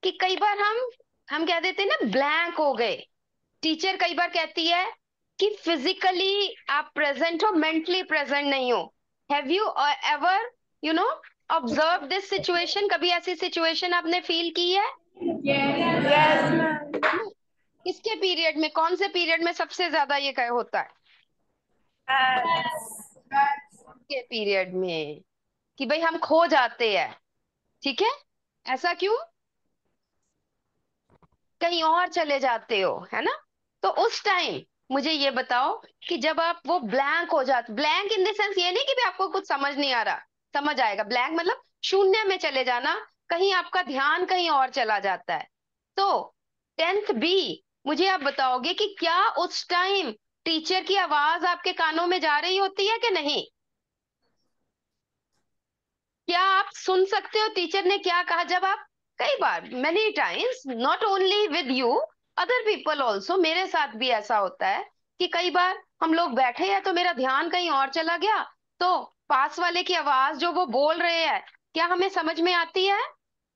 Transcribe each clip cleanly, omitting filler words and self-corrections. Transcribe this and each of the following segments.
कि कई बार हम कह देते हैं ना, ब्लैंक हो गए। टीचर कई बार कहती है कि फिजिकली आप प्रेजेंट हो, मेंटली प्रेजेंट नहीं हो। Have you ever you know observe this situation? कभी ऐसी सिचुएशन आपने फील की है? Yes ma'am. है ना? किसके पीरियड में, कौन से पीरियड में सबसे ज्यादा ये कह होता है? के पीरियड में, कि भाई हम खो जाते हैं। ठीक है, ऐसा क्यों? कहीं और चले जाते हो, है ना? तो उस टाइम मुझे ये बताओ कि जब आप वो ब्लैंक हो जाते, ब्लैंक इन द सेंस ये नहीं कि भी आपको कुछ समझ नहीं आ रहा, समझ आएगा। ब्लैंक मतलब शून्य में चले जाना, कहीं आपका ध्यान कहीं और चला जाता है। तो 10th B, मुझे आप बताओगे कि क्या उस टाइम टीचर की आवाज आपके कानों में जा रही होती है कि नहीं? क्या आप सुन सकते हो टीचर ने क्या कहा? जब आप कई बार, many times, not only with you, other people also, मेरे साथ भी ऐसा होता है कि कई बार हम लोग बैठे हैं तो मेरा ध्यान कहीं और चला गया, तो पास वाले की आवाज जो वो बोल रहे हैं, क्या हमें समझ में आती है?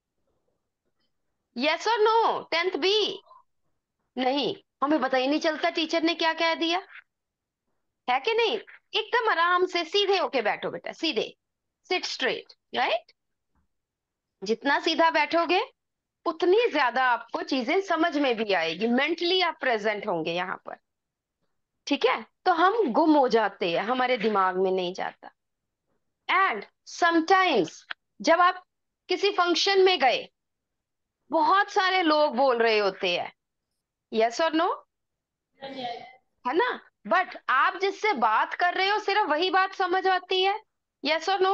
यस और नो? 10th B, नहीं, हमें पता ही नहीं चलता टीचर ने क्या कह दिया, है कि नहीं? एकदम आराम से सीधे होके बैठो बेटा, सीधे, सिट स्ट्रेट, राइट। जितना सीधा बैठोगे उतनी ज्यादा आपको चीजें समझ में भी आएगी, मेंटली आप प्रेजेंट होंगे यहाँ पर। ठीक है, तो हम गुम हो जाते हैं, हमारे दिमाग में नहीं जाता। एंड समटाइम्स जब आप किसी फंक्शन में गए, बहुत सारे लोग बोल रहे होते हैं, यस और नो, है ना? बट आप जिससे बात कर रहे हो सिर्फ वही बात समझ आती है, यस और नो?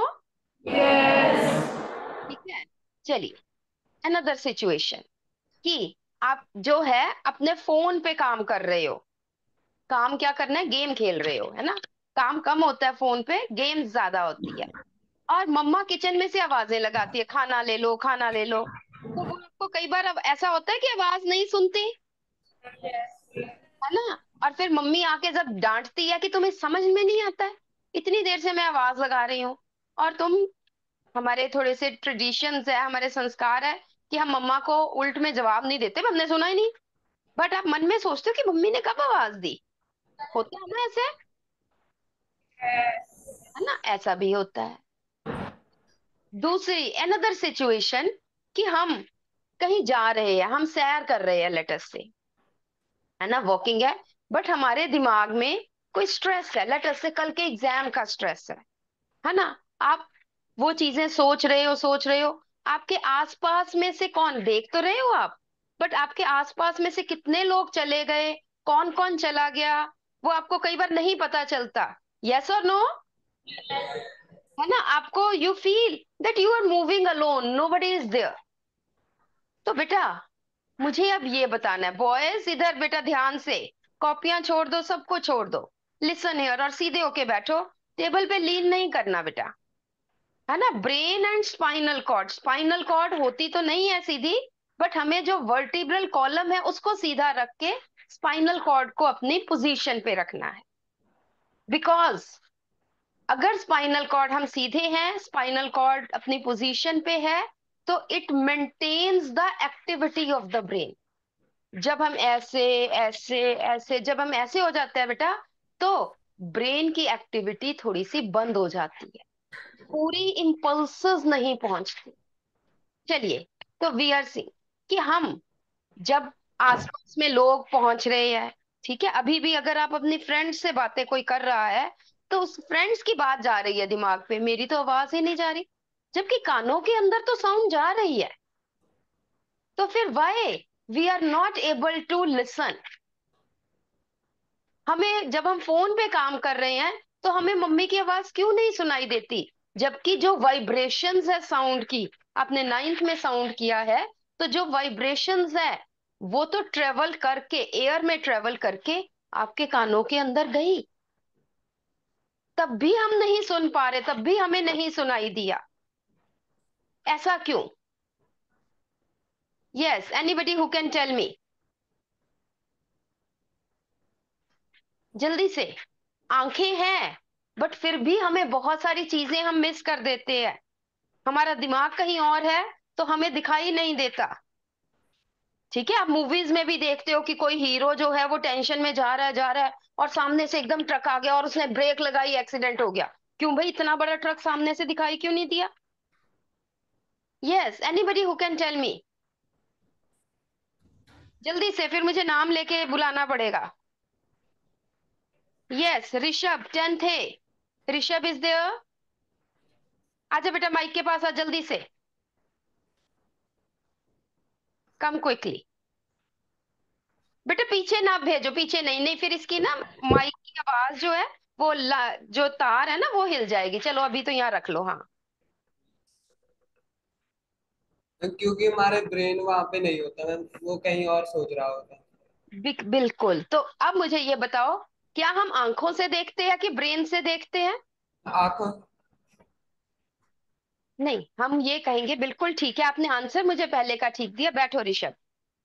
ठीक है, चलिए, अनदर सिचुएशन, कि आप जो है अपने फोन पे काम कर रहे हो। काम क्या करना है? गेम खेल रहे हो, है ना? काम कम होता है फोन पे, गेम ज्यादा होती है। और मम्मा किचन में से आवाजें लगाती है, खाना ले लो, खाना ले लो। तो वो आपको कई बार अब ऐसा होता है कि आवाज नहीं सुनती, है ना? और फिर मम्मी आके जब डांटती है कि तुम्हें समझ में नहीं आता है, इतनी देर से मैं आवाज लगा रही हूँ, और तुम, हमारे थोड़े से ट्रेडिशंस है, हमारे संस्कार है कि हम मम्मा को उल्ट में जवाब नहीं देते, हमने सुना ही नहीं। बट आप मन में सोचते हो कि मम्मी ने कब आवाज दी, होता है ना ऐसे, है ना? ऐसा भी होता है। दूसरी अनदर सिचुएशन, कि हम कहीं जा रहे हैं, हम सैर कर रहे हैं, लेटस से, है ना, वॉकिंग है, बट हमारे दिमाग में कोई स्ट्रेस है, लेटस से कल के एग्जाम का स्ट्रेस है ना? आप वो चीजें सोच रहे हो, सोच रहे हो। आपके आसपास में से कौन, देख तो रहे हो आप, बट आपके आसपास में से कितने लोग चले गए, कौन कौन चला गया, वो आपको कई बार नहीं पता चलता, यस और नो? है ना? आपको, you feel that you are moving alone, nobody is there. तो बेटा मुझे अब ये बताना है, बॉयज इधर बेटा ध्यान से, कॉपियां छोड़ दो, सबको छोड़ दो, लिसन हियर, और सीधे होके बैठो, टेबल पे लीन नहीं करना बेटा, है ना? Brain and spinal cord, spinal cord होती तो नहीं है सीधी, बट हमें जो वर्टिब्रल कॉलम है उसको सीधा रख के स्पाइनल कॉर्ड को अपनी पोजीशन पे रखना है। बिकॉज अगर स्पाइनल कॉर्ड हम सीधे हैं, स्पाइनल कॉर्ड अपनी पोजीशन पे है, तो it maintains the activity of the brain. जब हम ऐसे ऐसे ऐसे, जब हम ऐसे हो जाते हैं बेटा, तो ब्रेन की एक्टिविटी थोड़ी सी बंद हो जाती है, पूरी इम्पल्सेस नहीं पहुंचती। चलिए, तो वी आर सी, कि हम जब आसपास में लोग पहुंच रहे हैं, ठीक है, अभी भी अगर आप अपनी फ्रेंड से बातें कोई कर रहा है, तो उस फ्रेंड्स की बात जा रही है दिमाग पे, मेरी तो आवाज ही नहीं जा रही, जबकि कानों के अंदर तो साउंड जा रही है। तो फिर why we are not able to listen? हमें, जब हम फोन पे काम कर रहे हैं, तो हमें मम्मी की आवाज क्यों नहीं सुनाई देती? जबकि जो वाइब्रेशंस है साउंड की, आपने 9th में साउंड किया है, तो जो वाइब्रेशंस है वो तो ट्रेवल करके, एयर में ट्रेवल करके आपके कानों के अंदर गई, तब भी हम नहीं सुन पा रहे, तब भी हमें नहीं सुनाई दिया। ऐसा क्यों? Yes, anybody who can tell me, जल्दी से। आंखें हैं, बट फिर भी हमें बहुत सारी चीजें हम मिस कर देते हैं, हमारा दिमाग कहीं और है, तो हमें दिखाई नहीं देता। ठीक है, आप मूवीज में भी देखते हो कि कोई हीरो जो है वो टेंशन में जा रहा है और सामने से एकदम ट्रक आ गया और उसने ब्रेक लगाई, एक्सीडेंट हो गया। क्यों भाई, इतना बड़ा ट्रक सामने से दिखाई क्यों नहीं दिया? Yes, anybody who can tell me, जल्दी से, फिर मुझे नाम लेके बुलाना पड़ेगा। यस, ऋषभ 10th है। Rishabh is there? आजा बेटा, माइक के पास आ जल्दी से, कम क्विकली। बेटा पीछे ना भेजो, पीछे नहीं, नहीं फिर इसकी ना माइक की आवाज जो है वो जो तार है ना वो हिल जाएगी। चलो अभी तो यहाँ रख लो। हाँ, क्योंकि हमारे ब्रेन वहां पे नहीं होता मैम, वो कहीं और सोच रहा होता। बिल्कुल। तो अब मुझे ये बताओ, क्या हम आंखों से देखते हैं कि ब्रेन से देखते हैं? आंखों। नहीं, हम ये कहेंगे, बिल्कुल ठीक है, आपने आंसर मुझे पहले का ठीक दिया। बैठो ऋषभ,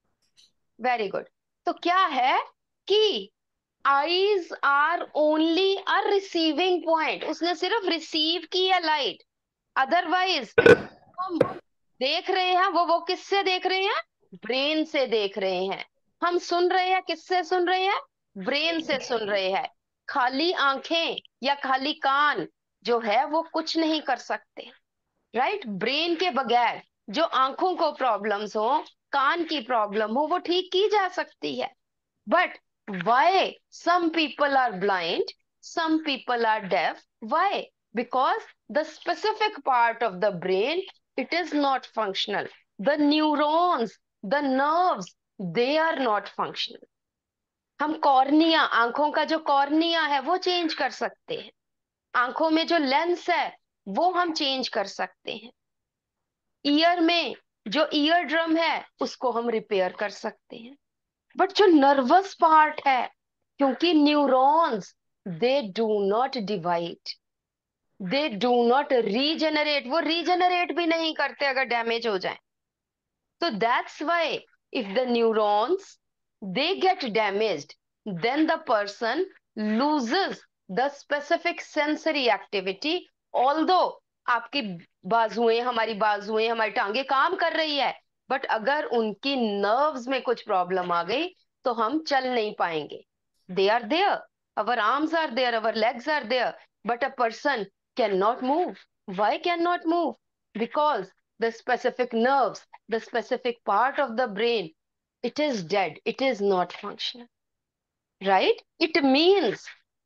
वेरी गुड। तो क्या है कि eyes are only a receiving point, उसने सिर्फ रिसीव की है लाइट। अदरवाइज हम देख रहे हैं, वो किससे देख रहे हैं? ब्रेन से देख रहे हैं। हम सुन रहे हैं, किससे सुन रहे हैं? ब्रेन से सुन रहे हैं। खाली आंखें या खाली कान जो है वो कुछ नहीं कर सकते, राइट? ब्रेन के बगैर जो आंखों को प्रॉब्लम्स हो, कान की प्रॉब्लम हो, वो ठीक की जा सकती है। But why some people are blind, some people are deaf? Why? Because the specific part of the brain, it is not functional. The neurons, the nerves, they are not functional. हम cornea, आंखों का जो cornea है वो change कर सकते हैं। आंखों में जो लेंस है वो हम चेंज कर सकते हैं। ईयर में जो ईयर ड्रम है उसको हम रिपेयर कर सकते हैं। बट जो नर्वस पार्ट है, क्योंकि neurons, they do not divide, they do not regenerate, वो रीजेनरेट भी नहीं करते अगर डैमेज हो जाए। तो that's why if the neurons they get damaged, then the person loses the specific sensory activity. Although आपकी बाजुएं, हमारी बाजुएं, हमारी टांगे काम कर रही है, बट अगर उनकी नर्व्स में कुछ प्रॉब्लम आ गई तो हम चल नहीं पाएंगे। They are there, our arms are there, our legs are there, but a person can not move. Why can not move? Because the specific nerves, the specific part of the brain, it is dead, it is not functional, right? It means,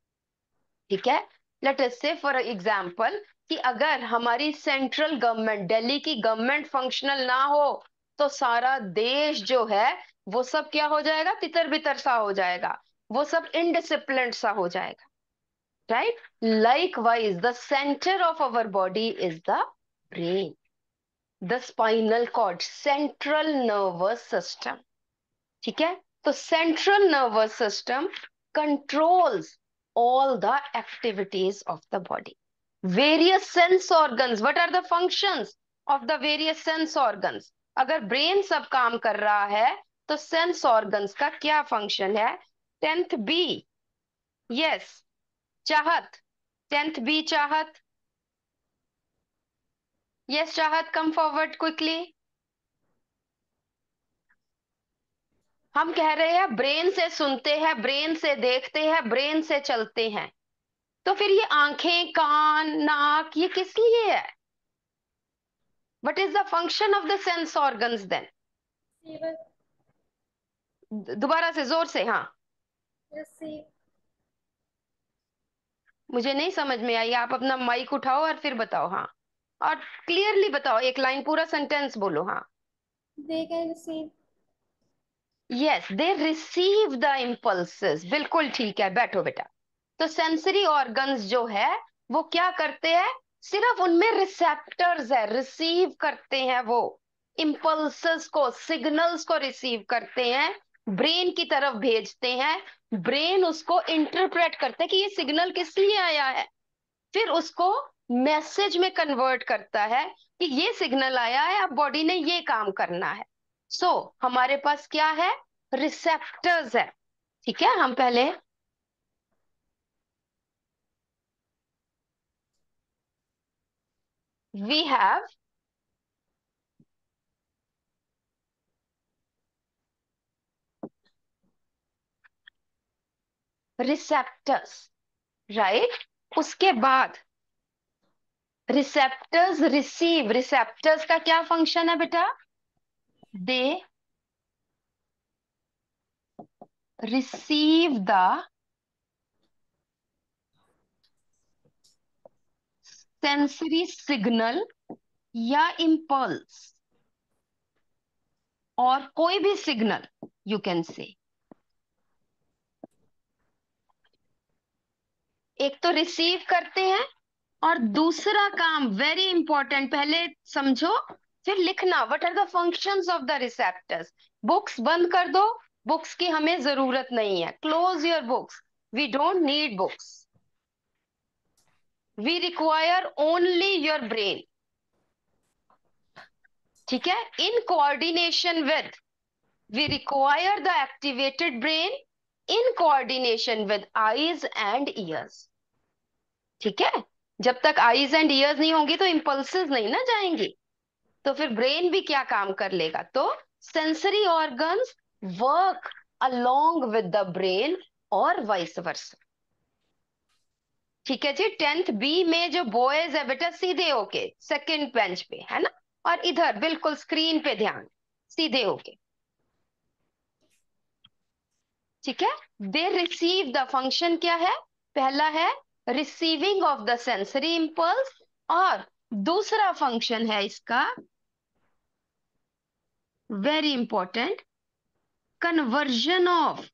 ठीक है, late us say for example कि अगर हमारी central government, Delhi की government functional ना हो तो सारा देश जो है वो सब क्या हो जाएगा? तितर बितर सा हो जाएगा, वो सब इनडिसिप्लिन सा हो जाएगा, right? Likewise the centre of our body is the brain, the spinal cord, central nervous system. ठीक है, तो central nervous system controls all the activities of the body. Various sense organs, what are the functions of the various sense organs? अगर brain सब काम कर रहा है तो सेंस ऑर्गन्स का क्या फंक्शन है? 10th बी, यस, चाहत, 10th बी चाहत। यस चाहत, कम फॉरवर्ड क्विकली। हम कह रहे हैं ब्रेन से सुनते हैं, ब्रेन से देखते हैं, ब्रेन से चलते हैं, तो फिर ये आंखें, कान, नाक, ये किस लिए है? What is the function of the sense organs then? Receiver, दोबारा से, जोर से, हाँ। receive, मुझे नहीं समझ में आई, आप अपना माइक उठाओ और फिर बताओ। हाँ, और क्लियरली बताओ, एक लाइन पूरा सेंटेंस बोलो। हाँ, they can receive, yes, they receive the impulses, बिल्कुल ठीक है, बैठो बेटा। तो सेंसरी ऑर्गन्स जो है वो क्या करते हैं? सिर्फ उनमें रिसेप्टर्स है, रिसीव करते हैं, वो इम्पल्सेस को, सिग्नल्स को रिसीव करते हैं, ब्रेन की तरफ भेजते हैं। ब्रेन उसको इंटरप्रेट करता है कि ये सिग्नल किस लिए आया है, फिर उसको मैसेज में कन्वर्ट करता है कि ये सिग्नल आया है, अब बॉडी ने ये काम करना है। सो हमारे पास क्या है? रिसेप्टर्स है। ठीक है, हम पहले वी हैव रिसेप्टर्स, राइट। उसके बाद रिसेप्टर्स रिसीव, रिसेप्टर्स का क्या फंक्शन है बेटा? They receive the sensory signal या इम्पल्स, और कोई भी सिग्नल यू कैन से। एक तो रिसीव करते हैं, और दूसरा काम वेरी इंपॉर्टेंट, पहले समझो फिर लिखना, what are the functions of the receptors. Books बंद कर दो, बुक्स की हमें जरूरत नहीं है, close your books, we don't need books, we require only your brain. ठीक है, in coordination with, we require the activated brain in coordination with eyes and ears. ठीक है, जब तक आईज एंड ईयर्स नहीं होंगी तो इम्पल्सेस नहीं ना जाएंगी, तो फिर ब्रेन भी क्या काम कर लेगा? तो sensory organs work along with the brain और वाइस वर्सा। ठीक है जी। 10th बी में जो बॉयज है बेटा, सीधे होके सेकंड बेंच पे है ना, और इधर बिल्कुल स्क्रीन पे ध्यान, सीधे होके। ठीक है, दे रिसीव द फंक्शन क्या है? पहला है receiving of the sensory impulse, और दूसरा फंक्शन है इसका very important, conversion of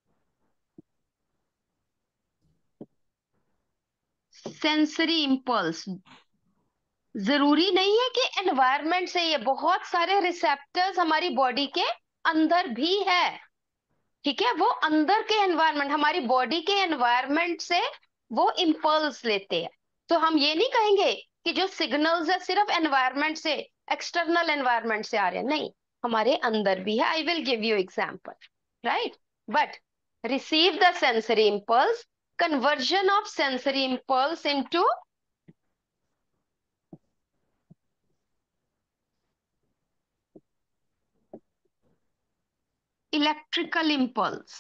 sensory impulse. जरूरी नहीं है कि एनवायरनमेंट से, ये बहुत सारे रिसेप्टर्स हमारी बॉडी के अंदर भी है। ठीक है, वो अंदर के एनवायरनमेंट, हमारी बॉडी के एनवायरनमेंट से वो इंपल्स लेते हैं। तो हम ये नहीं कहेंगे कि जो सिग्नल्स है सिर्फ एनवायरनमेंट से, एक्सटर्नल एनवायरनमेंट से आ रहे हैं, नहीं, हमारे अंदर भी है। I will give you example, right. But receive the sensory impulse, conversion of sensory impulse into electrical impulse.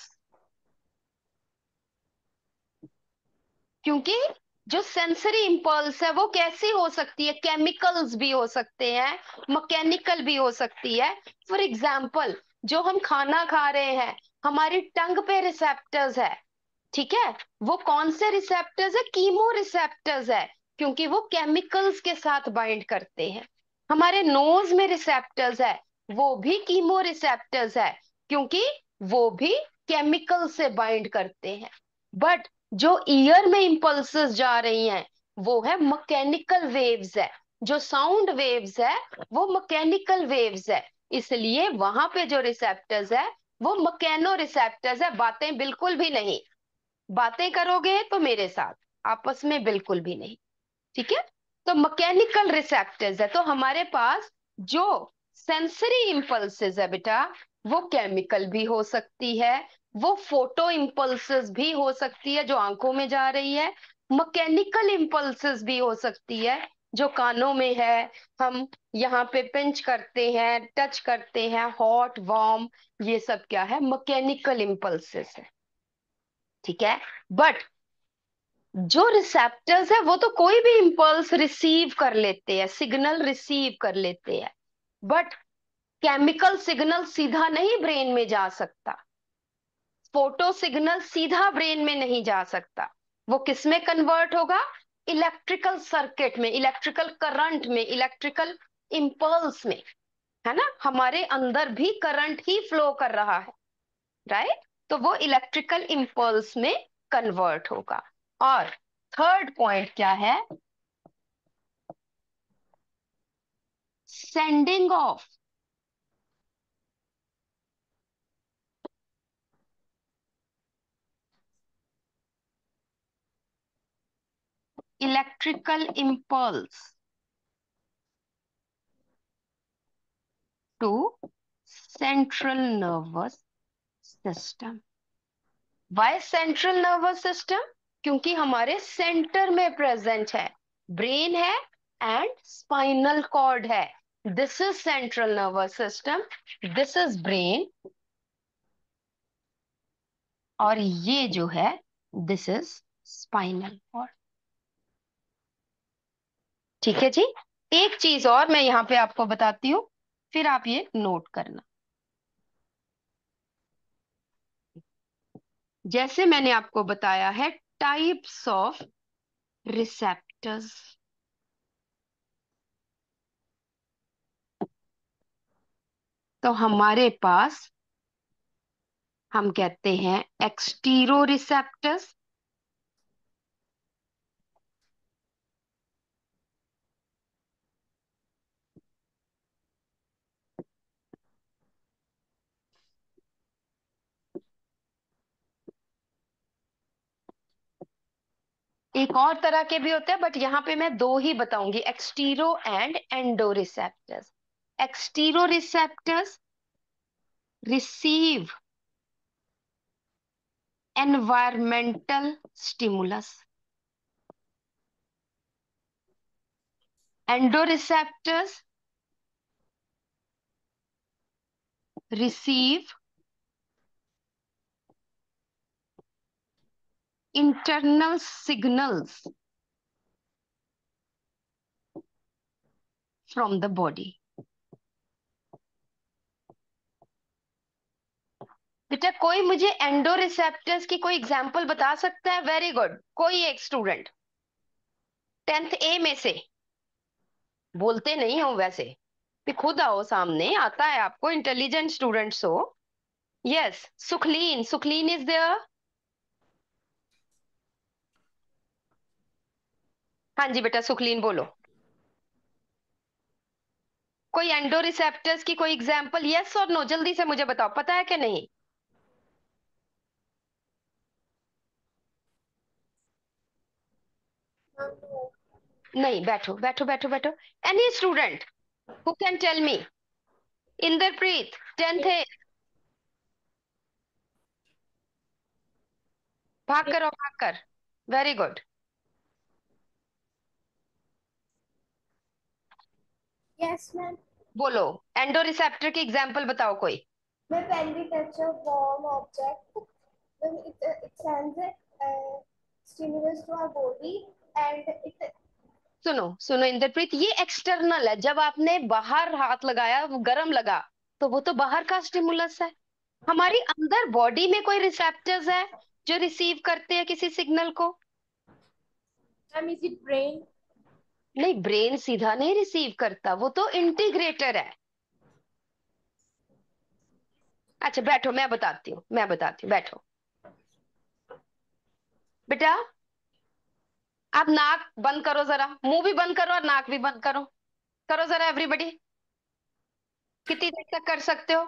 क्योंकि जो सेंसरी इंपल्स है वो कैसी हो सकती है? केमिकल्स भी हो सकते हैं, मैकेनिकल भी हो सकती है। फॉर एग्जाम्पल, जो हम खाना खा रहे हैं, हमारी टंग पे रिसेप्टर्स है। ठीक है, वो कौन से रिसेप्टर्स है? कीमो रिसेप्टर्स है, क्योंकि वो केमिकल्स के साथ बाइंड करते हैं। हमारे नोज में रिसेप्टर्स है, वो भी कीमो रिसेप्टर्स है, क्योंकि वो भी केमिकल से बाइंड करते हैं। बट जो ईयर में इंपल्सेस जा रही हैं, वो है मैकेनिकल वेव्स है। जो साउंड वेव्स है वो मैकेनिकल वेव्स है, इसलिए वहां पे जो रिसेप्टर्स है वो मैकेनो रिसेप्टर्स है। बातें बिल्कुल भी नहीं, बातें करोगे तो मेरे साथ, आपस में बिल्कुल भी नहीं। ठीक है, तो मैकेनिकल रिसेप्टर्स है। तो हमारे पास जो सेंसरी इंपल्सेस है बेटा, वो केमिकल भी हो सकती है, वो फोटो इंपल्सेस भी हो सकती है जो आंखों में जा रही है, मैकेनिकल इंपल्सेस भी हो सकती है जो कानों में है, हम यहाँ पे पिंच करते हैं, टच करते हैं, हॉट वार्म, ये सब क्या है? मैकेनिकल इंपल्सेस है। ठीक है, बट जो रिसेप्टर्स है वो तो कोई भी इंपल्स रिसीव कर लेते हैं, सिग्नल रिसीव कर लेते हैं, बट केमिकल सिग्नल सीधा नहीं ब्रेन में जा सकता, फोटो सिग्नल सीधा ब्रेन में नहीं जा सकता। वो किस में कन्वर्ट होगा? इलेक्ट्रिकल सर्किट में, इलेक्ट्रिकल करंट में, इलेक्ट्रिकल इंपल्स में, है ना। हमारे अंदर भी करंट ही फ्लो कर रहा है, राइट। तो वो इलेक्ट्रिकल इंपल्स में कन्वर्ट होगा। और थर्ड पॉइंट क्या है? Sending of electrical impulse to central nervous system. Why central nervous system? क्योंकि हमारे सेंटर में प्रेजेंट है, ब्रेन है एंड स्पाइनल कॉर्ड है। This is central nervous system, this is brain, और ये जो है दिस इज स्पाइनल कॉर्ड। ठीक है जी। एक चीज और मैं यहाँ पे आपको बताती हूँ, फिर आप ये नोट करना। जैसे मैंने आपको बताया है टाइप्स ऑफ रिसेप्टर्स, तो हमारे पास हम कहते हैं एक्सटीरो रिसेप्टर्स, एक और तरह के भी होते हैं बट यहाँ पे मैं दो ही बताऊंगी, extero and endo receptors. Extero receptors receive environmental stimulus, endo receptors receive internal signals from the body। बेटा कोई मुझे एंडो रिसेप्टर्स की कोई एग्जांपल बता सकता है? वेरी गुड, कोई एक स्टूडेंट 10th ए में से। बोलते नहीं हो वैसे भी, खुद आओ सामने, आता है आपको, इंटेलिजेंट स्टूडेंट्स हो। Yes, Sukhleen, Sukhleen is there. हाँ जी बेटा, सुखलीन बोलो। कोई एंडो रिसेप्टर्स की कोई एग्जांपल, यस और नो, जल्दी से मुझे बताओ, पता है कि नहीं? नहीं, बैठो बैठो बैठो बैठो। Any student who can tell me? Inderpreet, 10th है, भाग करो भाग कर। Very good. Yes ma'am. बोलो, एंडो रिसेप्टर की एग्जांपल बताओ कोई। मैं when we touch a warm object, when it sends a stimulus to our body and it। सुनो सुनो इंद्रप्रीत, ये एक्सटर्नल है, जब आपने बाहर हाथ लगाया वो गर्म लगा, तो वो तो बाहर का स्टिमुलस है। हमारी अंदर बॉडी में कोई रिसेप्टर्स है जो रिसीव करते हैं किसी सिग्नल को? Ma'am is it brain? नहीं, ब्रेन सीधा नहीं रिसीव करता, वो तो इंटीग्रेटर है। अच्छा बैठो, मैं बताती हूँ, मैं बताती हूँ, बैठो बेटा। आप नाक बंद करो जरा, मुंह भी बंद करो और नाक भी बंद करो। करो जरा एवरीबडी, कितनी देर तक कर सकते हो?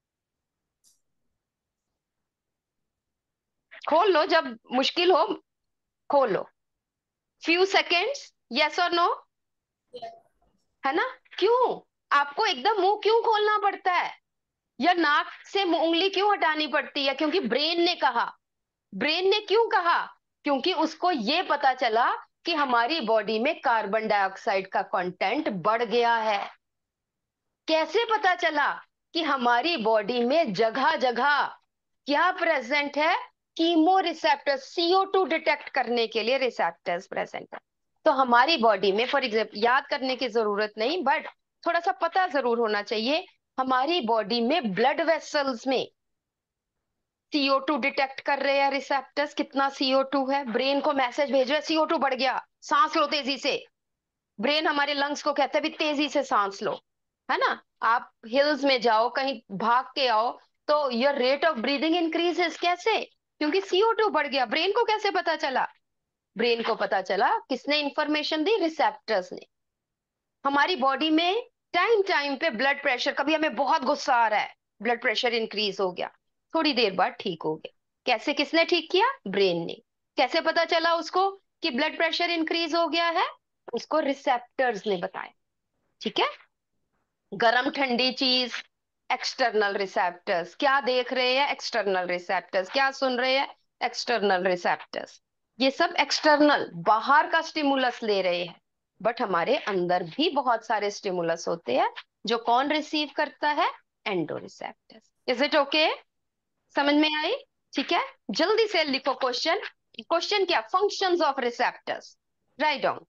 खोल लो, जब मुश्किल हो खोल लो। फ्यू सेकेंड्स, यस और नो, है ना? क्यों आपको एकदम मुंह क्यों खोलना पड़ता है, या नाक से उंगली क्यों हटानी पड़ती है? क्योंकि ब्रेन ने कहा। ब्रेन ने क्यों कहा? क्योंकि उसको ये पता चला कि हमारी बॉडी में कार्बन डाइऑक्साइड का कंटेंट बढ़ गया है। कैसे पता चला? कि हमारी बॉडी में जगह जगह क्या प्रेजेंट है? कीमो रिसेप्टर, CO2 डिटेक्ट करने के लिए रिसेप्टर्स प्रेजेंट है। तो हमारी बॉडी में, फॉर एग्जाम्पल, याद करने की जरूरत नहीं बट थोड़ा सा पता जरूर होना चाहिए, हमारी बॉडी में ब्लड वेसल्स में CO2 डिटेक्ट कर रहे हैं रिसेप्टर्स। कितना CO2 है? ब्रेन को मैसेज भेज रहे हैं CO2 बढ़ गया, सांस लो तेजी से। ब्रेन हमारे लंग्स को कहता है भी तेजी से सांस लो, है ना? आप हिल्स में जाओ, कहीं भाग के आओ, तो your rate of breathing increases. कैसे? क्योंकि CO2 बढ़ गया। ब्रेन को कैसे पता चला? ब्रेन को पता चला, किसने इंफॉर्मेशन दी? रिसेप्टर्स ने। हमारी बॉडी में टाइम टाइम पे ब्लड प्रेशर, कभी हमें बहुत गुस्सा आ रहा है, ब्लड प्रेशर इंक्रीज हो गया, थोड़ी देर बाद ठीक हो गया। कैसे, किसने ठीक किया? ब्रेन ने। कैसे पता चला उसको कि ब्लड प्रेशर इंक्रीज हो गया है? उसको रिसेप्टर्स ने बताया। ठीक है, गरम ठंडी चीज, एक्सटर्नल रिसेप्टर्स। क्या देख रहे हैं? External receptors. क्या सुन रहे हैं? External receptors. ये सब एक्सटर्नल, बाहर का स्टिमुलस ले रहे हैं, बट हमारे अंदर भी बहुत सारे स्टिमुलस होते हैं जो कौन रिसीव करता है? Endo receptors. Is it okay? समझ में आई? ठीक है, जल्दी से लिखो क्वेश्चन। क्वेश्चन क्या, functions of receptors, write down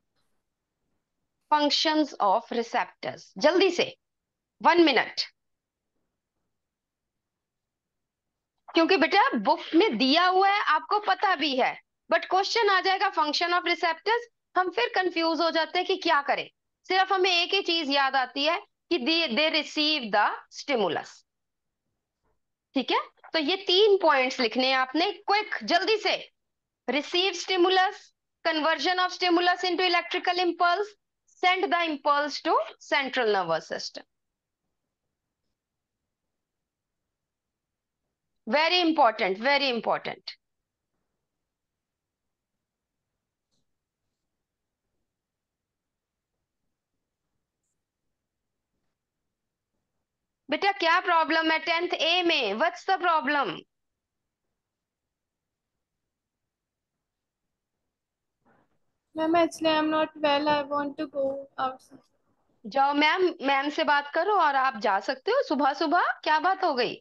functions of receptors, जल्दी से 1 मिनट, क्योंकि बेटा बुक में दिया हुआ है, आपको पता भी है, बट क्वेश्चन आ जाएगा फंक्शन ऑफ रिसेप्टर्स, हम फिर कंफ्यूज हो जाते हैं कि क्या करें। सिर्फ हमें एक ही चीज याद आती है कि दे रिसीव द स्टिमुलस। ठीक है, तो ये 3 पॉइंट्स लिखने हैं आपने, क्विक जल्दी से। Receive stimulus, conversion of stimulus into electrical impulse, send the impulse to central nervous system. Very important, very important. बेटा क्या प्रॉब्लम है 10th ए में, what's the problem? Ma'am, actually, I'm not well. I want to go outside. जाओ ma'am, ma'am से बात करो और आप जा सकते हो सुबह सुबह, क्या बात हो गई?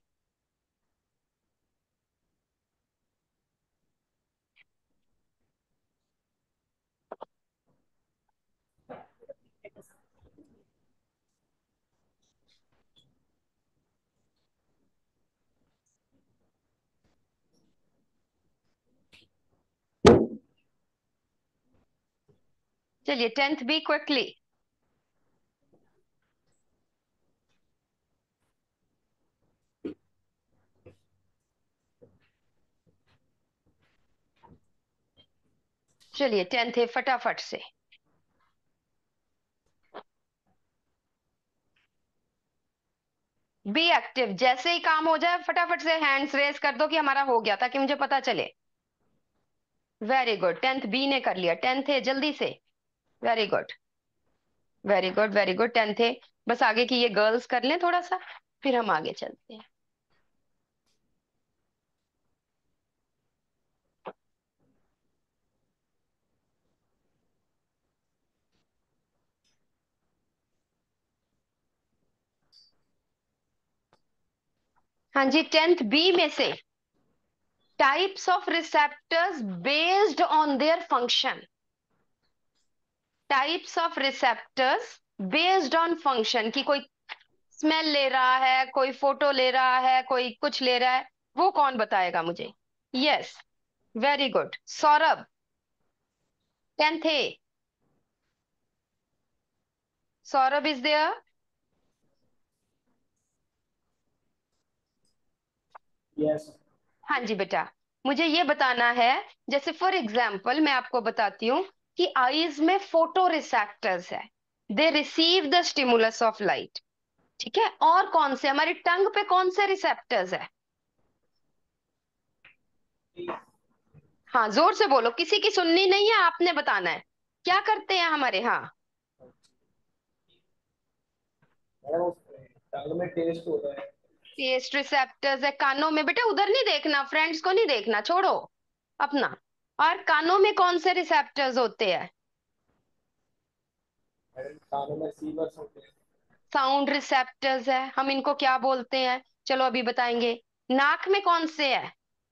चलिए 10th बी क्विकली। चलिए 10th है फटाफट से। बी एक्टिव, जैसे ही काम हो जाए फटाफट से हैंड्स रेस कर दो कि हमारा हो गया, ताकि मुझे पता चले। वेरी गुड, 10th बी ने कर लिया, 10th है जल्दी से। Very good, very good, very good, 10th है। बस आगे की ये गर्ल्स कर लें थोड़ा सा, फिर हम आगे चलते हैं। हाँ जी, 10th बी में से types of receptors based on their function. Types of receptors based on function, की कोई स्मेल ले रहा है, कोई फोटो ले रहा है, कोई कुछ ले रहा है, वो कौन बताएगा मुझे? Yes, very good Saurabh, 10th A. Saurabh is there? Yes. हाँ जी बेटा, मुझे ये बताना है, जैसे फॉर एग्जाम्पल मैं आपको बताती हूँ कि आईज में फोटो रिसेप्टर्स है, they receive the stimulus of light. ठीक है, और कौन से, हमारी टंग पे कौन से रिसेप्टर्स है? हाँ जोर से बोलो, किसी की सुननी नहीं है, आपने बताना है क्या करते हैं हमारे। हाँ, मैडम टंग में टेस्ट होता है। टेस्ट रिसेप्टर्स है कानों में, बेटा उधर नहीं देखना, फ्रेंड्स को नहीं देखना, छोड़ो अपना। और कानों में कौन से रिसेप्टर्स होते हैं? मैडम कानों में सीवर्स होते हैं। साउंड रिसेप्टर्स है, हम इनको क्या बोलते हैं? चलो अभी बताएंगे। नाक में कौन से है?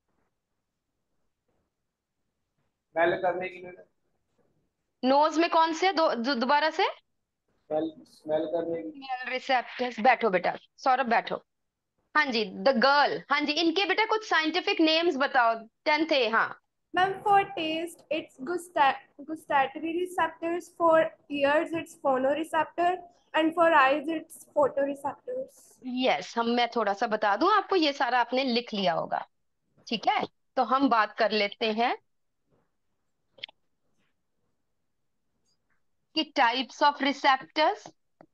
स्मेल करने के लिए। नोज में कौन से है? दोबारा से। स्मेल स्मेल करने की। Smell receptors. बैठो बेटा, सौरभ बैठो। हाँ जी, द गर्ल, हाँ जी, इनके बेटा कुछ साइंटिफिक नेम्स बताओ, 10th है। हाँ, Ma'am, for taste, it's gustatory receptors. For ears, it's phonoreceptor. And for eyes, it's photoreceptors. Yes, मैं थोड़ा सा बता दूं आपको, ये सारा आपने लिख लिया होगा। ठीक है, तो हम बात कर लेते हैं कि types of receptors.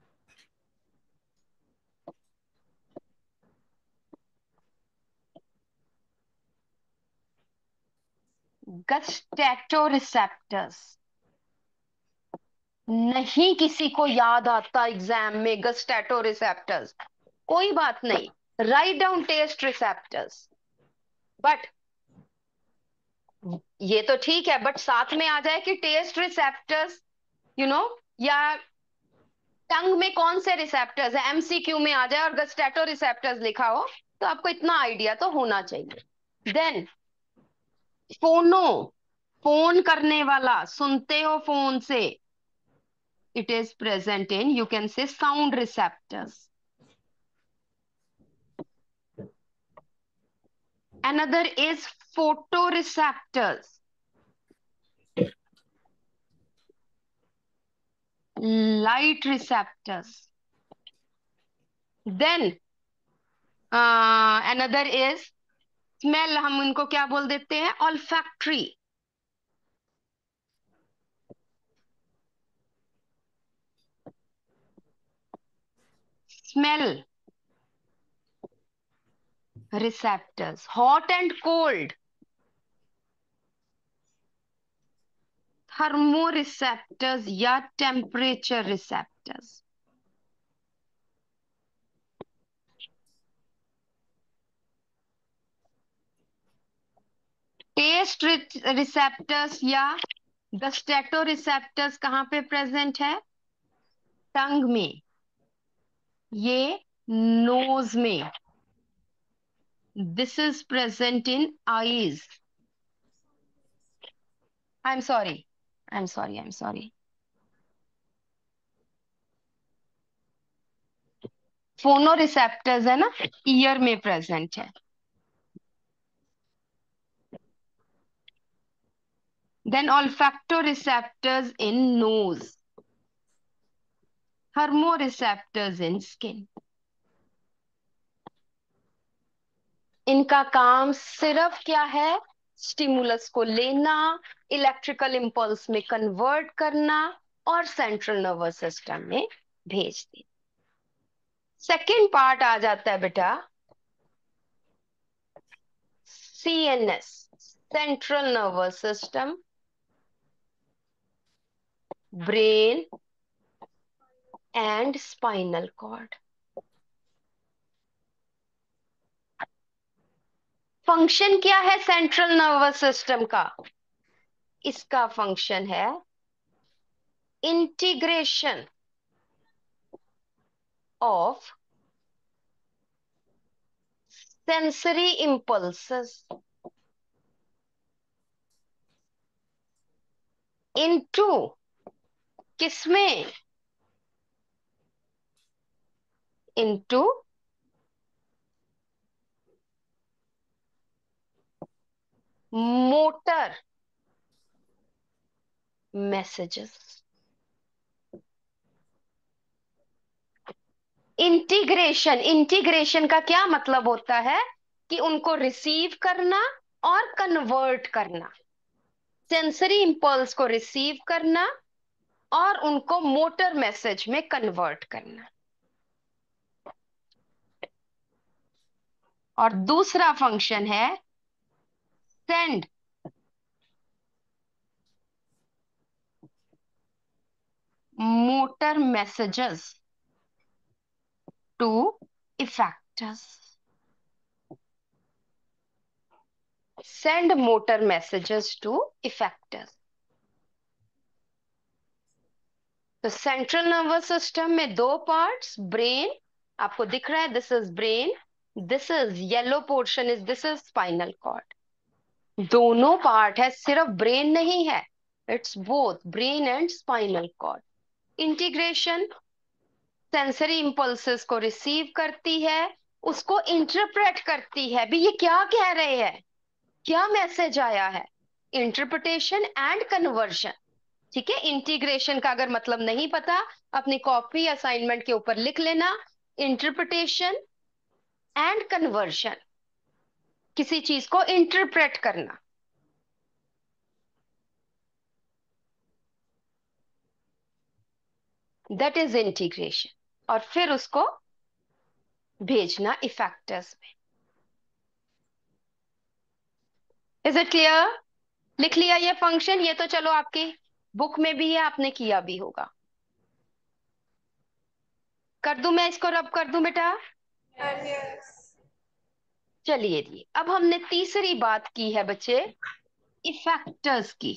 Gustato receptors, नहीं किसी को याद आता एग्जाम में गस्टैटो रिसेप्टर्स, कोई बात नहीं, write down taste receptors. But ये तो ठीक है, बट साथ में आ जाए कि टेस्ट रिसेप्टर्स, यू नो, या टंग में कौन से रिसेप्टर्स है, एमसीक्यू में आ जाए और गस्टैटो रिसेप्टर्स लिखा हो, तो आपको इतना आइडिया तो होना चाहिए। देन फोनो, फोन करने वाला, सुनते हो फोन से, it is present in, you can say, sound receptors. Another is photoreceptors, light receptors. Then another is smell, हम उनको क्या बोल देते हैं, olfactory. Smell receptors. Hot and cold, thermoreceptors या temperature receptors. टेस्ट रिसेप्टर्स या गस्टेटो रिसेप्टर्स कहाँ पे प्रेजेंट है, टंग में, ये नोज में. This is present in eyes. I am sorry, I am sorry, I am sorry. Phono receptors है ना, ईयर में प्रेजेंट है. Then olfacto receptors in nose, thermo receptors in skin. इनका काम सिर्फ क्या है, स्टिमुलस को लेना, इलेक्ट्रिकल इंपल्स में कन्वर्ट करना और सेंट्रल नर्वस सिस्टम में भेज देना. सेकेंड पार्ट आ जाता है बेटा CNS, central nervous system, brain and spinal cord. Function क्या है सेंट्रल नर्वस सिस्टम का, इसका फंक्शन है integration of sensory impulses into, किसमें, into motor messages. Integration, integration का क्या मतलब होता है कि उनको रिसीव करना और कन्वर्ट करना, सेंसरी इंपल्स को रिसीव करना और उनको मोटर मैसेज में कन्वर्ट करना. और दूसरा फंक्शन है send motor messages to effectors. Send motor messages to effectors. तो सेंट्रल नर्वस सिस्टम में दो पार्ट्स, ब्रेन आपको दिख रहा है, this is brain, this is yellow portion is, this is spinal cord. दोनों पार्ट है, सिर्फ ब्रेन नहीं है, it's both brain and spinal cord. Integration sensory impulses को रिसीव करती है, उसको इंटरप्रेट करती है, भी ये क्या कह रहे हैं, क्या मैसेज आया है, इंटरप्रिटेशन एंड कन्वर्शन. ठीक है, इंटीग्रेशन का अगर मतलब नहीं पता, अपनी कॉपी असाइनमेंट के ऊपर लिख लेना, इंटरप्रिटेशन एंड कन्वर्शन, किसी चीज को इंटरप्रेट करना. That is integration. और फिर उसको भेजना इफेक्टर्स में. Is it clear? लिख लिया ये फंक्शन, ये तो चलो आपकी बुक में भी है, आपने किया भी होगा. कर दूं मैं इसको, रब कर दूं बेटा? Yes. चलिए जी, अब हमने तीसरी बात की है बच्चे, इफेक्टर्स की.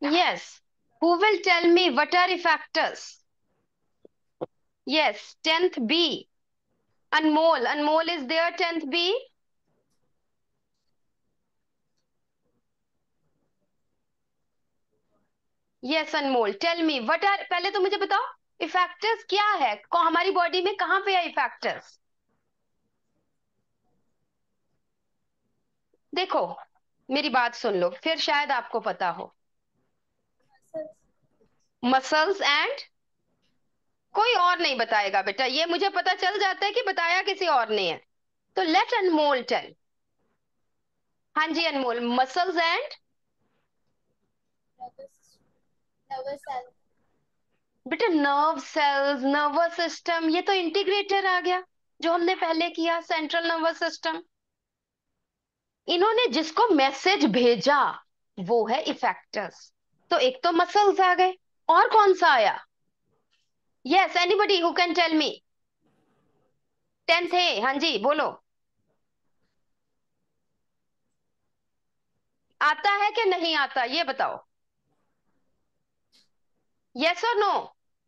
Yes. Who will tell me what are effectors? Yes, 10th B. Anmol. Anmol is there, 10th B? Yes, Anmol. Tell me, what are, पहले तो मुझे बताओ, इफेक्टर्स क्या है? हमारी बॉडी में कहाँ पे है इफेक्टर्स? देखो, मेरी बात सुन लो, फिर शायद आपको पता हो। मसल्स एंड कोई और नहीं बताएगा बेटा, ये मुझे पता चल जाता है कि बताया किसी और ने है। तो लेट अनमोल टेल। हाँ जी अनमोल, मसल्स एंड बेटा नर्व सेल्स, नर्वस सिस्टम, ये तो इंटीग्रेटर आ गया जो हमने पहले किया, सेंट्रल नर्वस सिस्टम। इन्होंने जिसको मैसेज भेजा वो है इफेक्टर्स। तो एक तो मसल्स आ गए, और कौन सा आया? Yes, anybody who can tell me? 10th है, हाँ जी बोलो। आता है कि नहीं आता ये बताओ, यस और नो?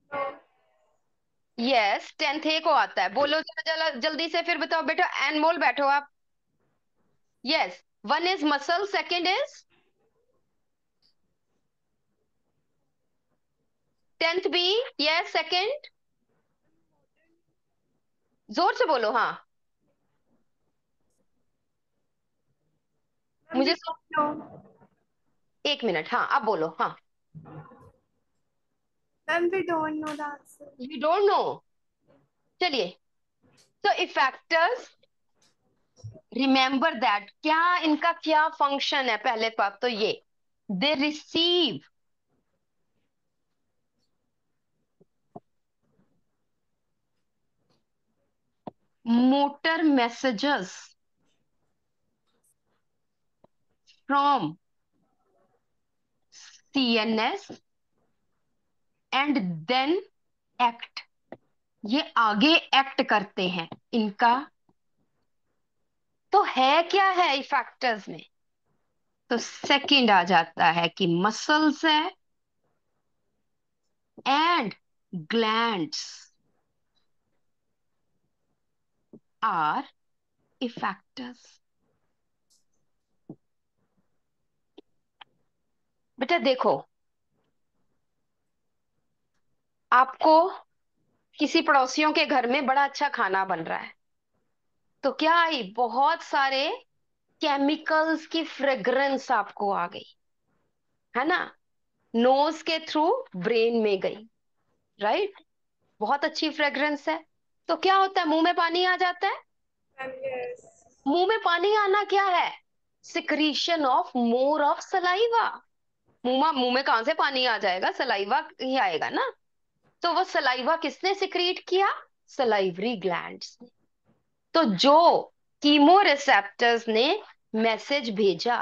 यस, 10th ए को आता है, बोलो जरा जरा जल्दी से फिर बताओ बेटा। एनमोल बैठो आप। Yes, one is muscle, second is 10th B. Yes, second जोर से बोलो। हाँ मुझे एक मिनट, हाँ अब बोलो। हाँ Then we don't know the answer. You don't know? चलिए, तो इफेक्टर्स, रिमेंबर दैट, क्या इनका क्या फंक्शन है? पहले बात तो ये, they receive motor messages from CNS and then act. ये आगे एक्ट करते हैं। इनका तो है क्या है इफेक्टर्स में? तो सेकंड आ जाता है कि मसल्स है एंड ग्लैंड्स आर इफेक्टर्स। बेटा देखो, आपको किसी पड़ोसियों के घर में बड़ा अच्छा खाना बन रहा है, तो क्या आई? बहुत सारे केमिकल्स की फ्रेग्रेंस आपको आ गई, है ना? नोज के थ्रू ब्रेन में गई, राइट? बहुत अच्छी फ्रेग्रेंस है, तो क्या होता है? मुंह में पानी आ जाता है। And yes. मुंह में पानी आना क्या है? Secretion of more of saliva. मुंह में कहां से पानी आ जाएगा? सलाइवा ही आएगा ना। तो वो सलाइवा किसने सिक्रीट किया? सलाइवरी ग्लैंड्स ने। तो जो कीमो रिसेप्टर्स ने मैसेज भेजा,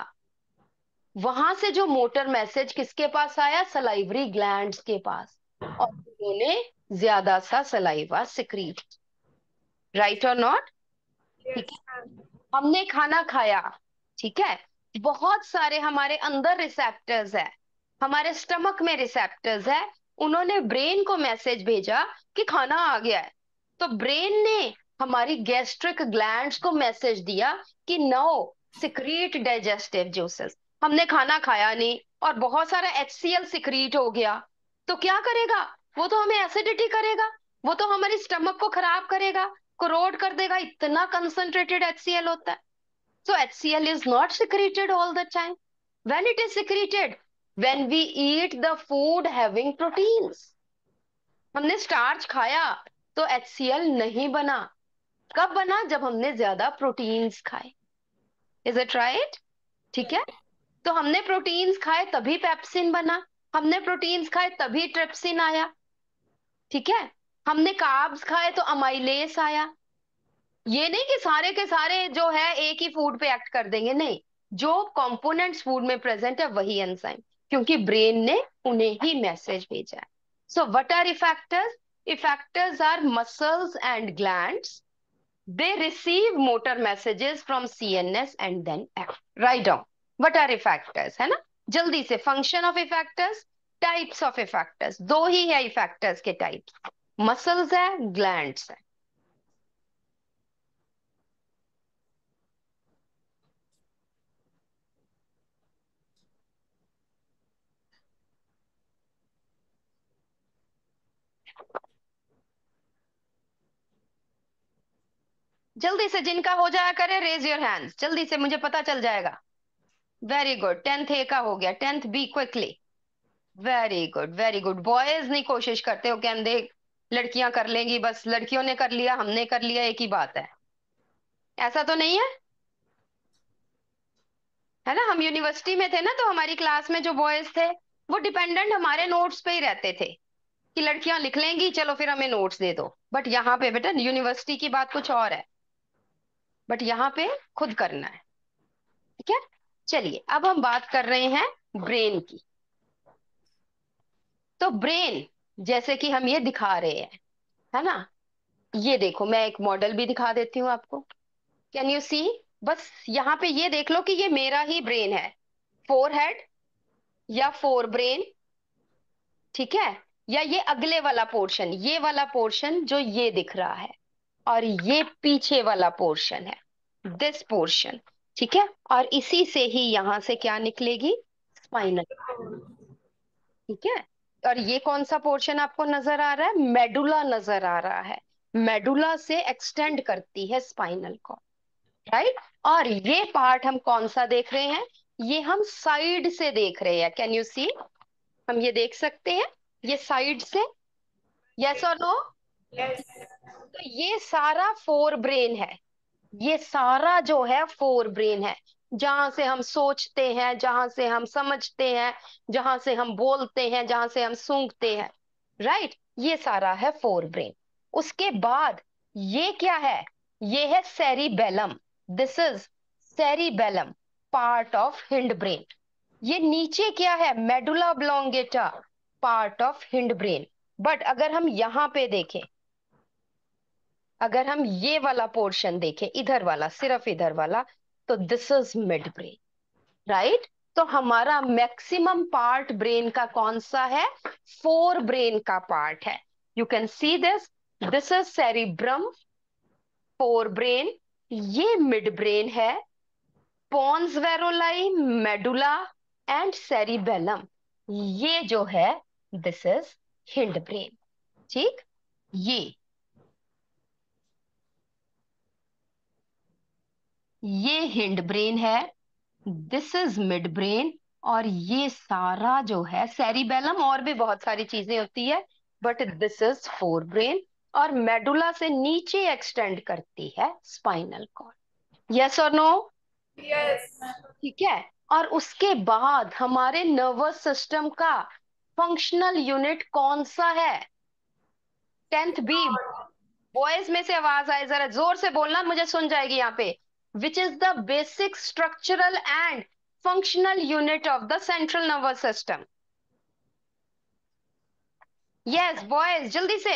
वहां से जो मोटर मैसेज किसके पास आया? सलाइवरी ग्लैंड्स के पास, और उन्होंने ज्यादा सा सलाइवा सिक्रीट। राइट और नॉट? ठीक Yes, है, ma'am. हमने खाना खाया, ठीक है, बहुत सारे हमारे अंदर रिसेप्टर्स है, हमारे स्टमक में रिसेप्टर्स है, उन्होंने ब्रेन को मैसेज भेजा कि खाना आ गया है। तो ब्रेन ने हमारी गैस्ट्रिक ग्लैंड्स को मैसेज दिया कि नो सिक्रीट डाइजेस्टिव जूसेस। हमने खाना खाया नहीं और बहुत सारा HCl सिक्रीट हो गया, तो क्या करेगा? वो तो हमें एसिडिटी करेगा, वो तो हमारी स्टमक को खराब करेगा, करोड कर देगा। इतना कंसंट्रेटेड HCl होता है। So HCl is not secreted all the time. When it is secreted, when we eat the food having proteins. हमने स्टार्च खाया तो HCl नहीं बना। कब बना? जब हमने ज्यादा प्रोटीन्स खाए। Is it right? ठीक है, तो हमने प्रोटीन्स खाए तभी पेप्सिन बना, हमने प्रोटीन्स खाए तभी ट्रिप्सिन आया। ठीक है, हमने कार्ब्स खाए तो अमाइलेस आया। ये नहीं कि सारे के सारे जो है एक ही फूड पे एक्ट कर देंगे, नहीं, जो कंपोनेंट्स फूड में प्रेजेंट है वही एंजाइम, क्योंकि ब्रेन ने उन्हें ही मैसेज भेजा है। So what are effectors? Effectors are muscles and glands, they receive motor messages from CNS and then act. Write down, what are effectors, है ना? जल्दी से, function of effectors, types of effectors, दो ही है इफेक्टर्स के टाइप्स, मसल्स है, glands है। जल्दी से जिनका हो जाया करे रेज योर हैंड्स, जल्दी से, मुझे पता चल जाएगा। वेरी गुड, 10th ए का हो गया, 10th B quickly. Very good very good. Boys नहीं कोशिश करते हो, कहते लड़कियां कर लेंगी, बस लड़कियों ने कर लिया हमने कर लिया एक ही बात है, ऐसा तो नहीं है, है ना। हम यूनिवर्सिटी में थे ना, तो हमारी क्लास में जो बॉयज थे वो डिपेंडेंट हमारे नोट्स पे ही रहते थे, कि लड़कियां लिख लेंगी चलो फिर हमें नोट्स दे दो। बट यहाँ पे बेटा यूनिवर्सिटी की बात कुछ और है, बट यहाँ पे खुद करना है, ठीक है। चलिए अब हम बात कर रहे हैं ब्रेन की। तो ब्रेन जैसे कि हम ये दिखा रहे हैं, है ना, ये देखो मैं एक मॉडल भी दिखा देती हूँ आपको। कैन यू सी, बस यहाँ पे ये देख लो कि ये मेरा ही ब्रेन है, फोर हेड या फोर ब्रेन, ठीक है, या ये अगले वाला पोर्शन, ये वाला पोर्शन जो ये दिख रहा है, और ये पीछे वाला पोर्शन है, दिस पोर्शन, ठीक है। और इसी से ही यहां से क्या निकलेगी, स्पाइनल, ठीक है। और ये कौन सा पोर्शन आपको नजर आ रहा है, मेडुला नजर आ रहा है, मेडुला से एक्सटेंड करती है स्पाइनल को, राइट। और ये पार्ट हम कौन सा देख रहे हैं, ये हम साइड से देख रहे हैं, कैन यू सी, हम ये देख सकते हैं ये साइड से, यस और नो। Yes. तो ये सारा फोर ब्रेन है, ये सारा जो है फोर ब्रेन है, जहां से हम सोचते हैं, जहां से हम समझते हैं, जहां से हम बोलते हैं, जहां से हम सूंघते हैं, राइट। ये सारा है फोर ब्रेन। उसके बाद ये क्या है, ये है cerebellum, this is cerebellum, part of hindbrain. ये नीचे क्या है, medulla oblongata, part of hindbrain. But अगर हम यहां पे देखें, अगर हम ये वाला पोर्शन देखें, इधर वाला, सिर्फ इधर वाला, तो this is midbrain, right. तो हमारा मैक्सिमम पार्ट ब्रेन का कौन सा है, फोर ब्रेन का पार्ट है। You can see this, this is cerebrum, forebrain, ये मिड ब्रेन है, pons varolii, medulla and cerebellum, ये जो है दिस इज हिंड ब्रेन, ठीक। ये हिंड ब्रेन है, दिस इज मिड ब्रेन, और ये सारा जो है सेरिबेलम, और भी बहुत सारी चीजें होती है, but this is forebrain, और मेडुला से नीचे एक्सटेंड करती है स्पाइनल कॉर्ड, यस और नो, Yes. ठीक है। और उसके बाद हमारे नर्वस सिस्टम का फंक्शनल यूनिट कौन सा है, 10th बी। बॉयज में से आवाज आए, जरा जोर से बोलना, मुझे सुन जाएगी यहाँ पे। Which is the basic structural and functional unit of the central nervous system, yes boys जल्दी से।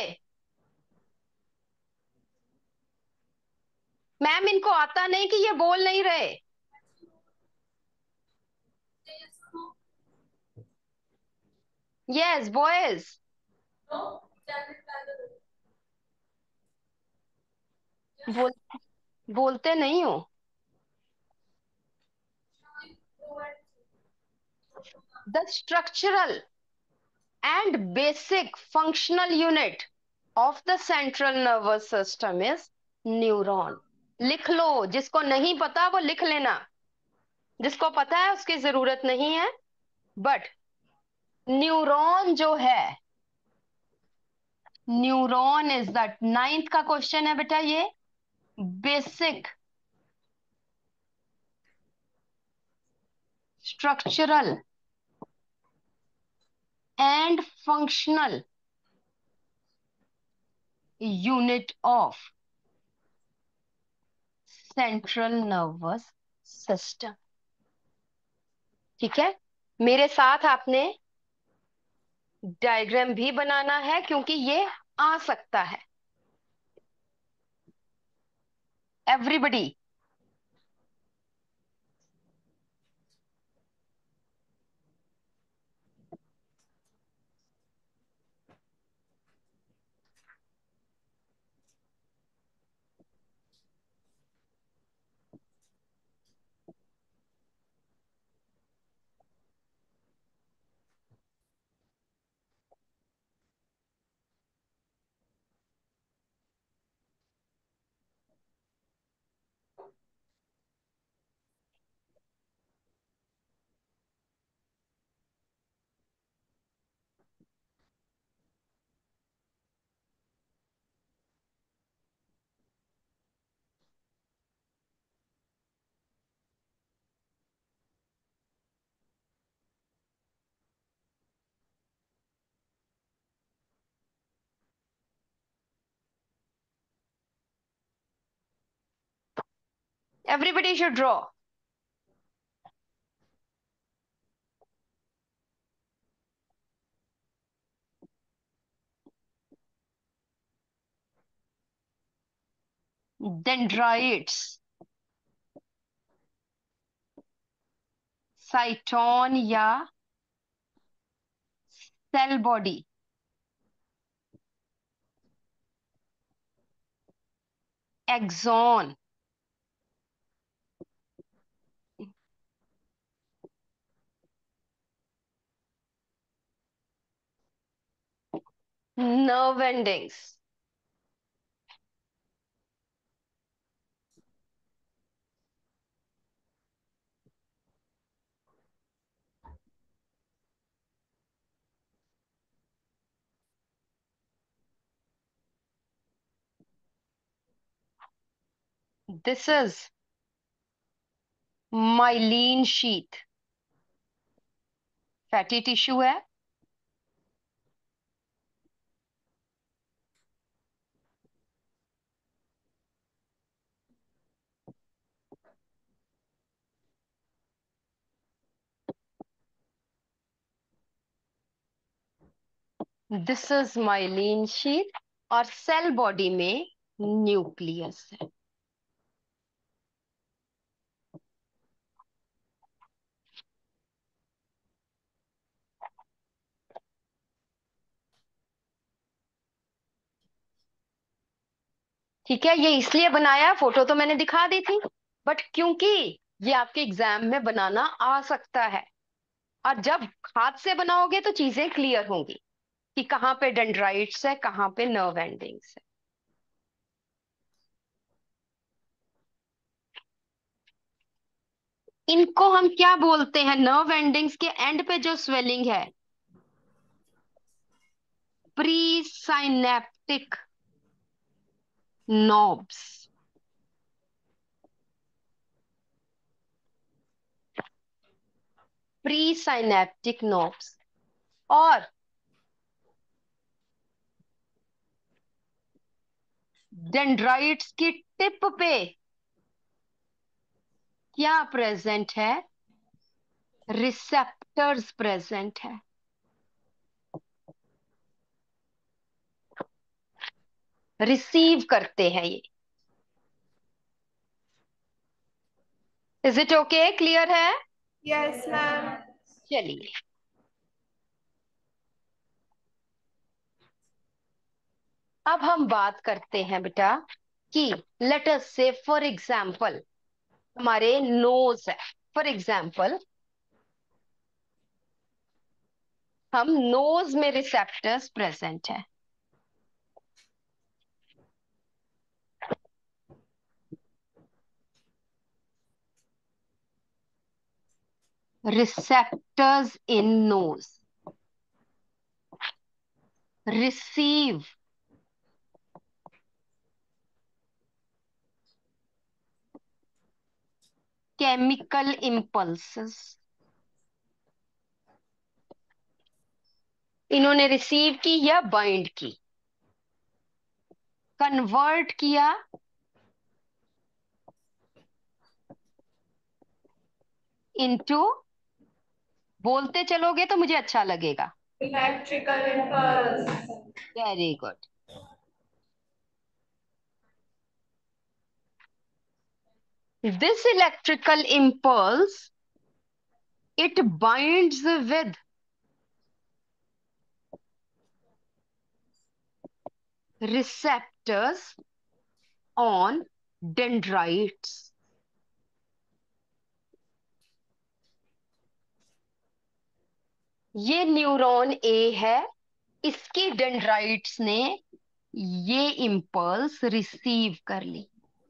मैम इनको आता नहीं कि ये बोल नहीं रहे, यस बॉयज, बोल बोलते नहीं हो। The structural and basic functional unit of the central nervous system is neuron। लिख लो, जिसको नहीं पता वो लिख लेना, जिसको पता है उसकी जरूरत नहीं है। बट न्यूरॉन जो है, न्यूरॉन इज द 9th का क्वेश्चन है बेटा, ये basic structural and functional unit of central nervous system, ठीक है। मेरे साथ आपने डायग्राम भी बनाना है, क्योंकि ये आ सकता है, everybody. Everybody should draw. Dendrites, cyton या cell body, axon, nerve endings, this is myelin sheath, fatty tissue है. दिस इज myelin sheath और सेल बॉडी में न्यूक्लियस है. ठीक है, ये इसलिए बनाया, फोटो तो मैंने दिखा दी थी, बट क्योंकि ये आपके एग्जाम में बनाना आ सकता है, और जब हाथ से बनाओगे तो चीजें क्लियर होंगी कि कहाँ पे डेंड्राइट्स है, कहाँ पे नर्व एंडिंग्स है. इनको हम क्या बोलते हैं? नर्व एंडिंग्स के एंड पे जो स्वेलिंग है, pre synaptic knobs. Pre synaptic knobs. और डेंड्राइट्स की टिप पे क्या प्रेजेंट है? रिसेप्टर्स प्रेजेंट है. रिसीव करते हैं ये. Is it okay? क्लियर है? Yes, ma'am. चलिए, अब हम बात करते हैं बेटा कि let us say for example हमारे नोज है. फॉर एग्जाम्पल हम नोज में रिसेप्टर्स प्रेजेंट है. Receptors in nose receive chemical impulses. इन्होंने रिसीव की या बाइंड की, कन्वर्ट किया इनटू, बोलते चलोगे तो मुझे अच्छा लगेगा. Electrical impulse. Very good. This electrical impulse, it binds with receptors on dendrites. ये न्यूरॉन ए है, इसकी डेंड्राइट्स ने ये इंपल्स रिसीव कर ली.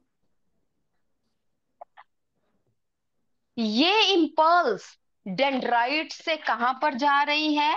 ये इंपल्स डेंड्राइट से कहां पर जा रही है?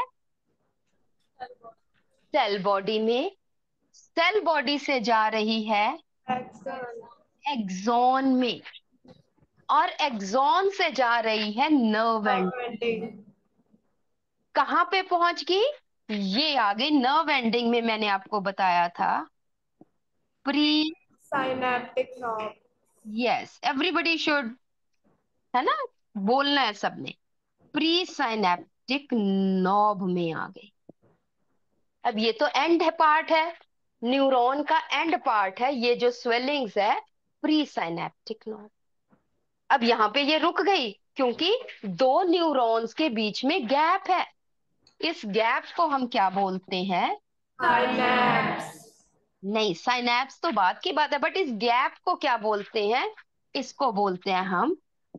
सेल बॉडी में. सेल बॉडी से जा रही है Axon. एक्सॉन में, और एक्सॉन से जा रही है नर्व एंड. Ending. कहां पे पहुंच गई? ये आ गई नर्व एंडिंग में. मैंने आपको बताया था pre Synaptic knob. Yes, everybody should, है ना, बोलना है सबने। प्री साइनेप्टिक नॉब में आ गए। अब ये तो एंड है, पार्ट है, न्यूरॉन का एंड पार्ट है, ये जो स्वेलिंग्स है प्री साइनेप्टिक नॉब। अब यहाँ पे ये रुक गई क्योंकि दो न्यूरॉन्स के बीच में गैप है। इस गैप को हम क्या बोलते हैं? साइनैप्स। नहीं, साइनैप्स तो बात की बात है, बट इस गैप को क्या बोलते हैं? इसको बोलते हैं हम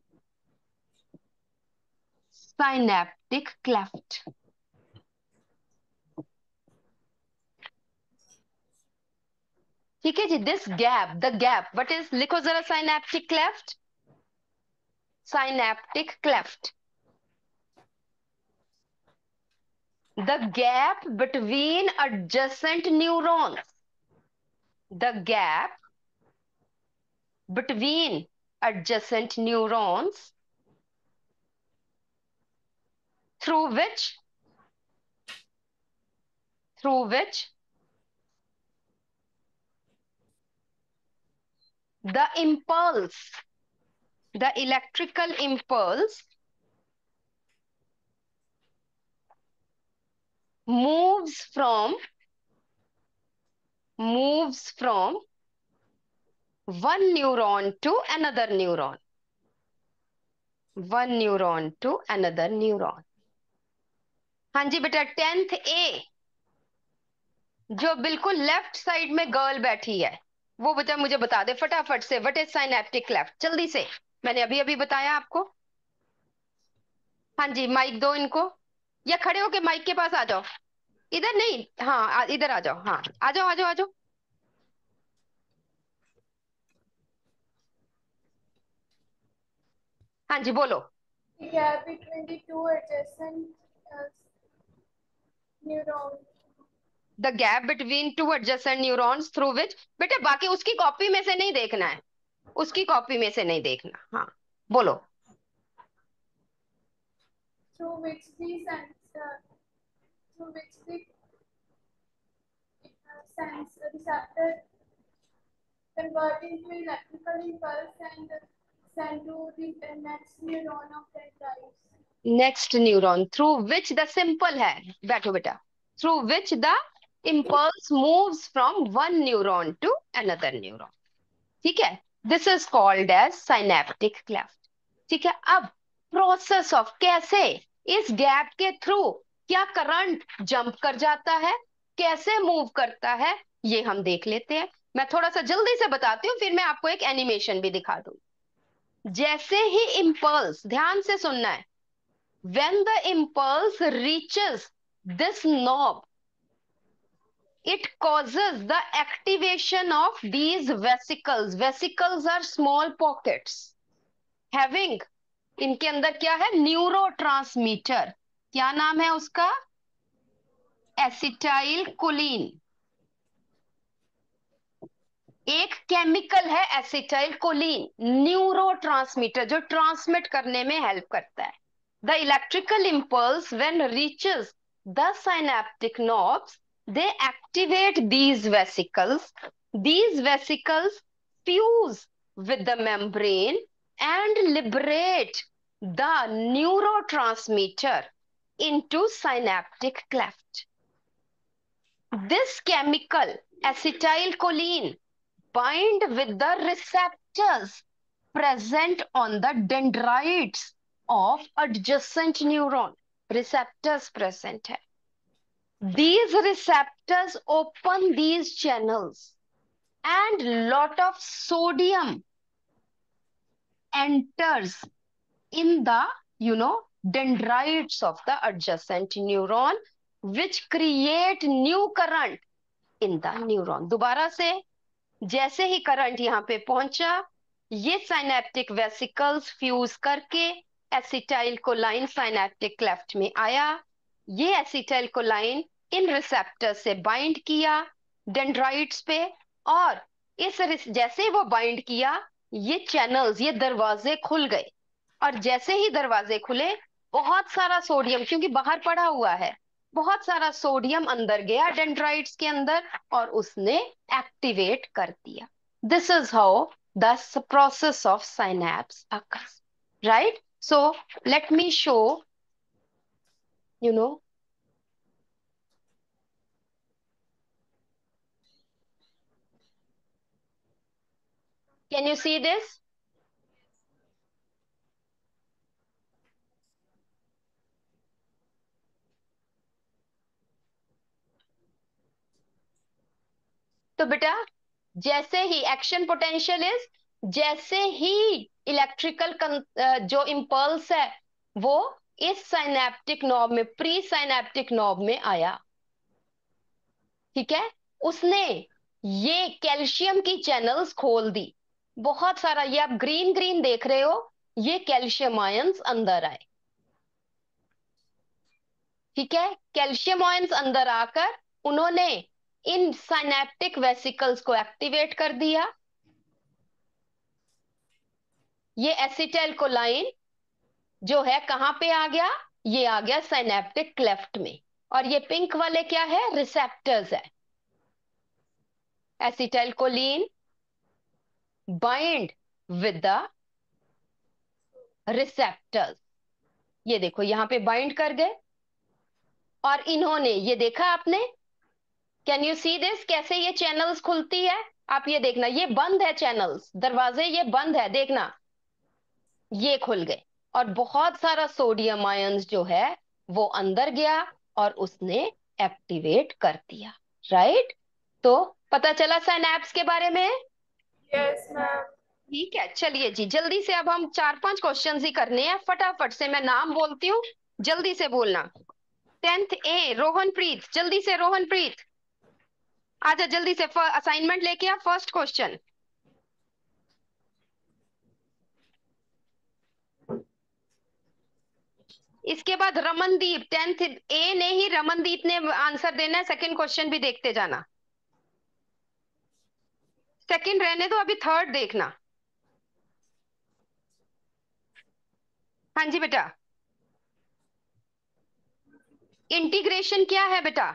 साइनेप्टिक क्लेफ्ट। ठीक है जी, this gap, the gap, what is, लिखो जरा synaptic cleft. Synaptic cleft, the gap between adjacent neurons, the gap between adjacent neurons through which the impulse, the electrical impulse moves from one neuron to another neuron, one neuron to another neuron। हाँ जी बेटा, 10th ए, जो बिल्कुल left side में girl बैठी है, वो बेटा मुझे बता दे फटाफट से, व्हाट इज साइनेप्टिक क्लेफ्ट, जल्दी से। मैंने अभी अभी बताया आपको। हाँ जी, माइक दो इनको, या खड़े होके माइक के पास आ जाओ। इधर नहीं, हाँ इधर आ जाओ, हाँ आ जाओ आ जाओ आ जाओ। हाँ जी बोलो। The gap between the two adjacent neurons. The gap between two adjacent neurons through which, बेटा बाकी उसकी कॉपी में से नहीं देखना है, उसकी कॉपी में से नहीं देखना। हाँ बोलो। Through which the sense receptor convert into electrical impulse and send to the next neuron of that drives. Next neuron through which the, simple है, बैठो बेटा, through which the impulse moves from one neuron to another neuron। ठीक है, this is called as synaptic cleft. ठीक है, अब process of कैसे इस गैप के थ्रू क्या करंट जंप कर जाता है, कैसे मूव करता है, ये हम देख लेते हैं। मैं थोड़ा सा जल्दी से बताती हूँ, फिर मैं आपको एक एनिमेशन भी दिखा दूँ। जैसे ही इंपल्स, ध्यान से सुनना है, when the impulse reaches this knob, it causes the activation of these vesicles। vesicles are small pockets having, इनके अंदर क्या है, न्यूरोट्रांसमीटर। क्या नाम है उसका? Acetyl choline. एक केमिकल है एसिटाइल कोलिन, न्यूरोट्रांसमीटर, जो ट्रांसमिट करने में हेल्प करता है। The electrical impulse when reaches the synaptic knobs, they activate these vesicles। These vesicles fuse with the membrane and liberate the neurotransmitter into synaptic cleft। This chemical acetylcholine bind with the receptors present on the dendrites of adjacent neuron। receptors present है, these receptors open these channels and lot of sodium enters in the, dendrites of the adjacent neuron, which create new current in the neuron। दोबारा से, जैसे ही current यहाँ पे पहुंचा, ये synaptic vesicles fuse करके acetyl choline synaptic cleft में आया। ये एसिटाइल कोलाइन इन रिसेप्टर से बाइंड किया डेंड्राइट्स पे, और जैसे ही वो बाइंड किया, ये चैनल्स, ये दरवाजे खुल गए, और जैसे ही दरवाजे खुले, बहुत सारा सोडियम, क्योंकि बाहर पड़ा हुआ है, बहुत सारा सोडियम अंदर गया डेंड्राइट्स के अंदर, और उसने एक्टिवेट कर दिया। This is how the process of synapse occurs, right? So let me show, you know, can you see this? तो बेटा जैसे ही एक्शन पोटेंशियल इज, जैसे ही इलेक्ट्रिकल जो इम्पल्स है वो इस साइनेप्टिक नॉब में, प्री साइनेप्टिक नॉब में आया, ठीक है, उसने ये कैल्शियम की चैनल्स खोल दी, बहुत सारा, ये आप ग्रीन ग्रीन देख रहे हो, ये कैल्शियम आयंस अंदर आए, ठीक है, कैल्शियम आयंस अंदर आकर उन्होंने इन साइनेप्टिक वेसिकल्स को एक्टिवेट कर दिया। ये एसिटाइल कोलाइन जो है कहां पे आ गया, ये आ गया साइनेप्टिक क्लेफ्ट में, और ये पिंक वाले क्या है, रिसेप्टर्स है। Acetyl choline bind with the receptors, ये देखो यहां पे बाइंड कर गए, और इन्होंने ये देखा आपने, कैन यू सी दिस, कैसे ये चैनल्स खुलती है, आप ये देखना, ये बंद है चैनल्स, दरवाजे ये बंद है, देखना ये खुल गए, और बहुत सारा सोडियम आयंस जो है वो अंदर गया और उसने एक्टिवेट कर दिया, राइट? तो पता चला साइनैप्स के बारे में। Yes ma'am. ठीक है, चलिए जी, जल्दी से अब हम 4-5 क्वेश्चन ही करने हैं, फटाफट से मैं नाम बोलती हूँ, जल्दी से बोलना। 10th ए रोहनप्रीत, जल्दी से रोहनप्रीत आजा, जल्दी से असाइनमेंट लेके आ, फर्स्ट क्वेश्चन। इसके बाद रमनदीप, 10th ए ने ही रमनदीप ने आंसर देना है, सेकंड क्वेश्चन भी देखते जाना, सेकंड रहने दो, अभी थर्ड देखना। हाँ जी बेटा, इंटीग्रेशन क्या है बेटा?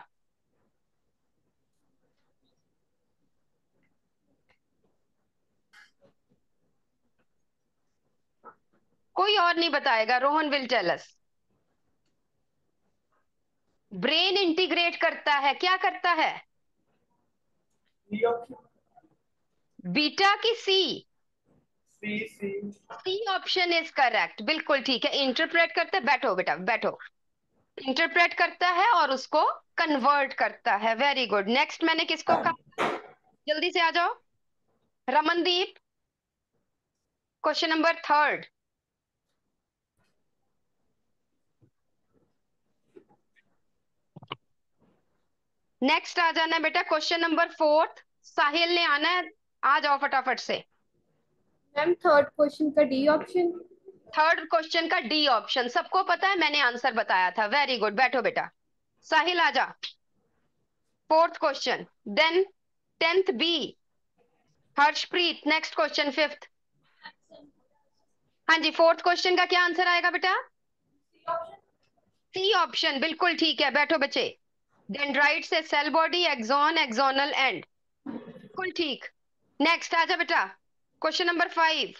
कोई और नहीं बताएगा, Rohan will tell us. Brain integrate करता है, क्या करता है? बीटा की सी? सी ऑप्शन इज करेक्ट, बिल्कुल ठीक है, इंटरप्रेट करते, बैठो बेटा बैठो, इंटरप्रेट करता है और उसको कन्वर्ट करता है, वेरी गुड। नेक्स्ट मैंने किसको कहा, जल्दी से आ जाओ, Ramandeep, question number third. Next आ जाना बेटा, क्वेश्चन नंबर फोर्थ, साहिल ने आना है, आ जाओ फटाफट से। मैम थर्ड क्वेश्चन का डी ऑप्शन। थर्ड क्वेश्चन का डी ऑप्शन सबको पता है, मैंने आंसर बताया था, वेरी गुड, बैठो बेटा, साहिल आजा, fourth question. Then 10th B Harshpreet, next question fifth. हाँ जी, फोर्थ क्वेश्चन का क्या आंसर आएगा बेटा? सी ऑप्शन, बिल्कुल ठीक है, बैठो बच्चे। डेंड्राइट से cell body, axon, axonal end, बिल्कुल ठीक। नेक्स्ट आजा बेटा, क्वेश्चन नंबर 5,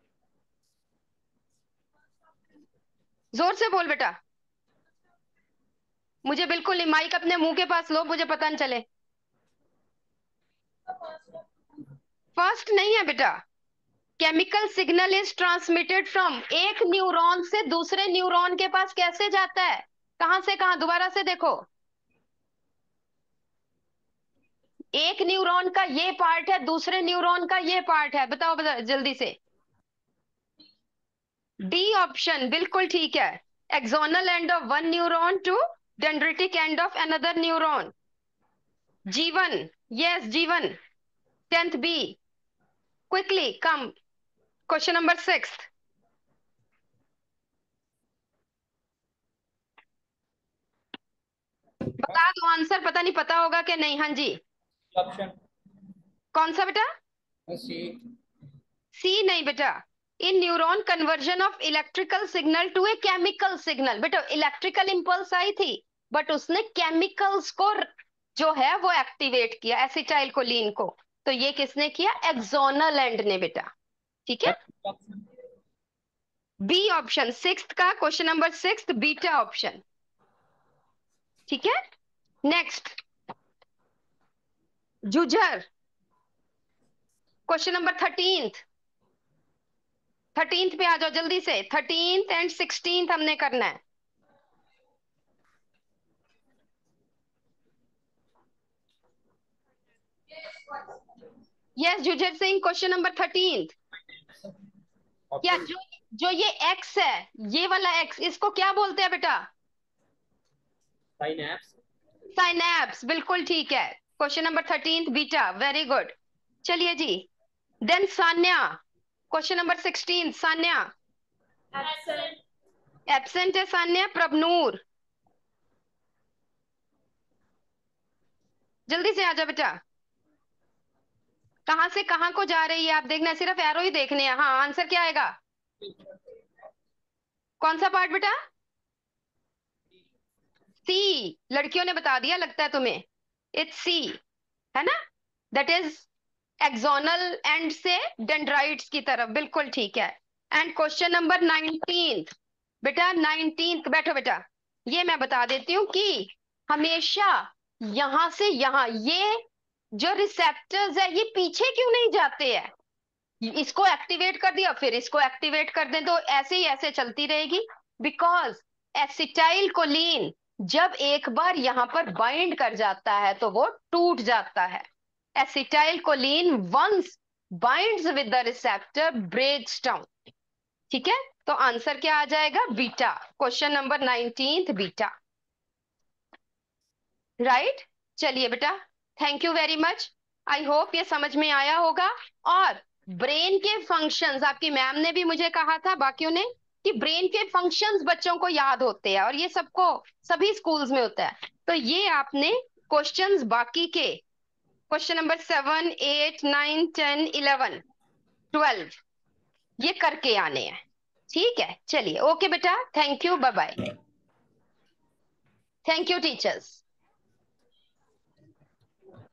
जोर से बोल बेटा, मुझे बिल्कुल नहीं, माइक अपने मुंह के पास लो, मुझे पता नहीं चले। फर्स्ट नहीं है बेटा, chemical signal is transmitted from, एक न्यूरॉन से दूसरे न्यूरॉन के पास कैसे जाता है, कहां से कहां, दोबारा से देखो, एक न्यूरॉन का ये पार्ट है, दूसरे न्यूरॉन का ये पार्ट है, बताओ बताओ जल्दी से। डी ऑप्शन बिल्कुल ठीक है, axonal end of one neuron to dendritic end of another neuron. Jeevan, yes Jeevan, 10th B, quickly come, question number 6। बता दो आंसर, पता नहीं पता होगा कि नहीं, हाँ जी, ऑप्शन कौन सा बेटा? सी। सी नहीं बेटा, in neuron conversion of electrical signal to a chemical signal, बेटा इलेक्ट्रिकल इंपल्स आई थी बट उसने केमिकल्स को जो है वो एक्टिवेट किया, एसिटाइल कोलिन को, तो ये किसने किया? एक्सोनल एंड ने बेटा, ठीक है। बी ऑप्शन, सिक्स्थ का क्वेश्चन नंबर 6 बीटा ऑप्शन, ठीक है। नेक्स्ट जुजर, क्वेश्चन नंबर 13th पे आ जाओ जल्दी से। 13th एंड 16th हमने करना है। Yes Jujar Singh, question number 13th। क्या जो जो ये एक्स है, ये वाला एक्स, इसको क्या बोलते हैं बेटा? साइनैप्स। साइनैप्स, बिल्कुल ठीक है। क्वेश्चन नंबर 13th बीटा, वेरी गुड। चलिए जी, then Sanya, question number 16 Sanya. Absent है सान्या। प्रभनूर, जल्दी से आ जाओ बेटा। कहां से कहां को जा रही है आप देखना, सिर्फ एरो ही देखने हैं। हाँ, आंसर क्या आएगा? कौन सा पार्ट बेटा? सी, लड़कियों ने बता दिया लगता है तुम्हें। इट्स सी, है ना? दैट इज एक्सोनल एंड से डेंड्राइट्स की तरफ, बिल्कुल ठीक है। एंड क्वेश्चन नंबर 19 बेटा, 19 बैठो बेटा। ये मैं बता देती हूँ कि हमेशा यहां से यहां ये जो रिसेप्टर्स है ये पीछे क्यों नहीं जाते हैं? इसको एक्टिवेट कर दिया फिर इसको एक्टिवेट कर दें तो ऐसे ही ऐसे चलती रहेगी। बिकॉज एसिटाइल कोलिन जब एक बार यहां पर बाइंड कर जाता है तो वो टूट जाता है। Acetyl choline once binds with the receptor breaks down, ठीक है। तो आंसर क्या आ जाएगा? बीटा, क्वेश्चन नंबर 19 बीटा, राइट। चलिए बेटा, thank you very much. I hope ये समझ में आया होगा। और ब्रेन के फंक्शंस, आपकी मैम ने भी मुझे कहा था, बाकियों ने, कि ब्रेन के फंक्शंस बच्चों को याद होते हैं और ये सबको सभी स्कूल्स में होता है। तो ये आपने क्वेश्चंस बाकी के क्वेश्चन नंबर 7, 8, 9, 10, 11, 12 ये करके आने हैं, ठीक है। चलिए ओके बेटा, thank you, bye bye. Thank you teachers.